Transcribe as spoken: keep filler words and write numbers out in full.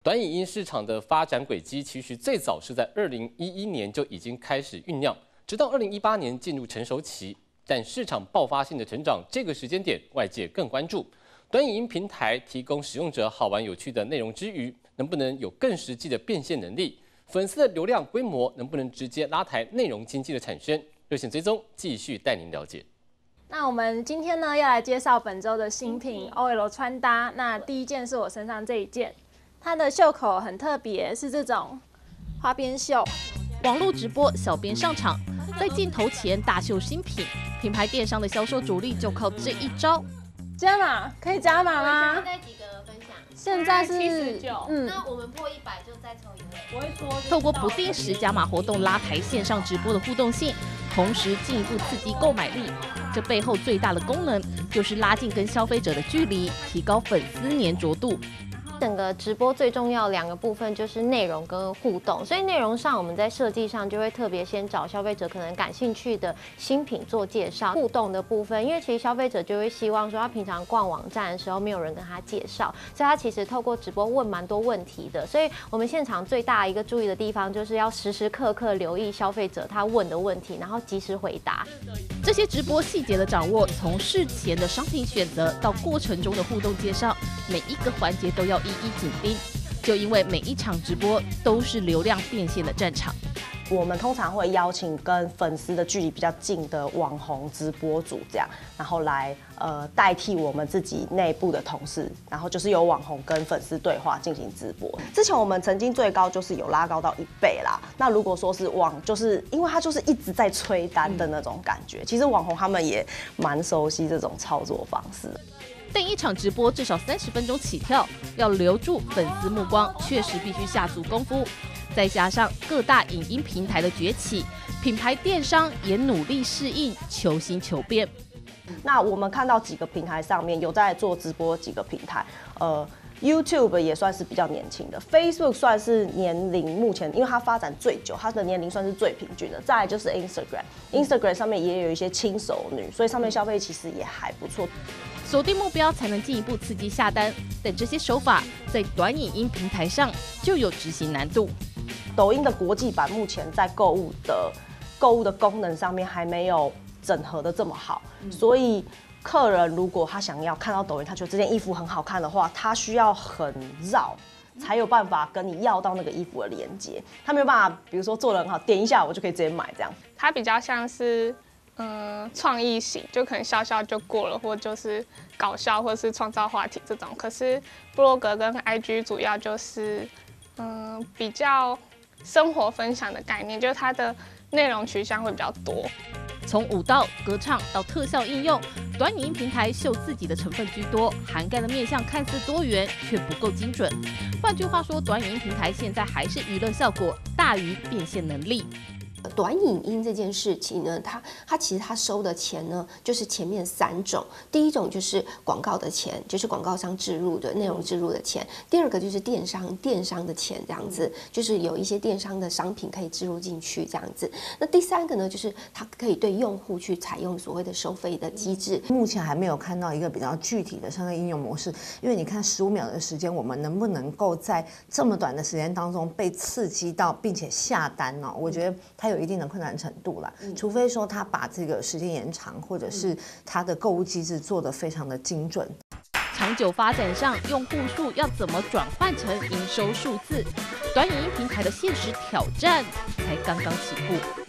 短影音市场的发展轨迹，其实最早是在二零一一年就已经开始酝酿，直到二零一八年进入成熟期。但市场爆发性的成长，这个时间点外界更关注。短影音平台提供使用者好玩有趣的内容之余，能不能有更实际的变现能力？粉丝的流量规模能不能直接拉抬内容经济的产生？热线追踪继续带您了解。 那我们今天呢，要来介绍本周的新品 O L 穿搭。那第一件是我身上这一件，它的袖口很特别，是这种花边袖。 网络直播，小编上场，在镜头前大秀新品，品牌电商的销售主力就靠这一招。 加码可以加码吗？ 现在几个分享？ 现在是七十九。嗯，那我们破一百就再抽一位。 不会说。 透过不定时加码活动拉抬线上直播的互动性，同时进一步刺激购买力。 这背后最大的功能就是拉近跟消费者的距离，提高粉丝粘着度。 整个直播最重要两个部分就是内容跟互动，所以内容上我们在设计上就会特别先找消费者可能感兴趣的新品做介绍。互动的部分，因为其实消费者就会希望说，他平常逛网站的时候没有人跟他介绍，所以他其实透过直播问蛮多问题的。所以我们现场最大一个注意的地方就是要时时刻刻留意消费者他问的问题，然后及时回答。 这些直播细节的掌握，从事前的商品选择到过程中的互动介绍，每一个环节都要一一紧盯。就因为每一场直播都是流量变现的战场。 我们通常会邀请跟粉丝的距离比较近的网红直播主，这样，然后来呃代替我们自己内部的同事，然后就是由网红跟粉丝对话进行直播。之前我们曾经最高就是有拉高到一倍啦。那如果说是网，就是因为他就是一直在催单的那种感觉，其实网红他们也蛮熟悉这种操作方式。 但一场直播至少三十分钟起跳，要留住粉丝目光，确实必须下足功夫。再加上各大影音平台的崛起，品牌电商也努力适应，求新求变。 那我们看到几个平台上面有在做直播，几个平台，呃。 YouTube 也算是比较年轻的 ，Facebook 算是年龄目前，因为它发展最久，它的年龄算是最平均的。再来就是 Instagram，Instagram 上面也有一些轻熟女，所以上面消费其实也还不错。 锁定目标才能进一步刺激下单，但这些手法在短影音平台上就有执行难度。 抖音的国际版目前在购物的购物的功能上面还没有整合的这么好，嗯、所以。 客人如果他想要看到抖音，他觉得这件衣服很好看的话，他需要很绕，才有办法跟你要到那个衣服的连接。他没有办法，比如说做得很好，点一下我就可以直接买这样。 它比较像是嗯创意型，就可能笑笑就过了，或就是搞笑，或是创造话题这种。可是部落格跟 I G 主要就是嗯比较生活分享的概念，就是它的内容取向会比较多。 从舞蹈、歌唱到特效应用，短影音平台秀自己的成分居多，涵盖的面向看似多元，却不够精准。换句话说，短影音平台现在还是娱乐效果大于变现能力。 短影音这件事情呢，它它其实它收的钱呢，就是前面三种。第一种就是广告的钱，就是广告商置入的内容置入的钱；第二个就是电商电商的钱，这样子，就是有一些电商的商品可以置入进去这样子。那第三个呢，就是它可以对用户去采用所谓的收费的机制。 目前还没有看到一个比较具体的商业应用模式，因为你看十五秒的时间，我们能不能够在这么短的时间当中被刺激到，并且下单呢？我觉得它有 有一定的困难程度啦，除非说他把这个时间延长，或者是他的购物机制做得非常的精准。 长久发展上，用户数要怎么转换成营收数字？短影音平台的现实挑战才刚刚起步。